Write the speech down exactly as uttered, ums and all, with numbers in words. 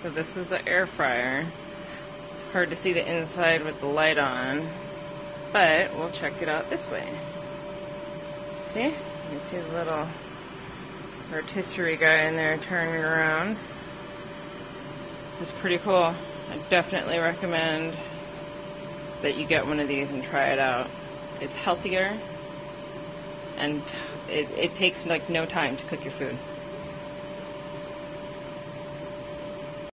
So this is the air fryer. It's hard to see the inside with the light on, but we'll check it out this way. See? You can see the little rotisserie guy in there turning around. This is pretty cool. I definitely recommend that you get one of these and try it out. It's healthier, and it, it takes like no time to cook your food.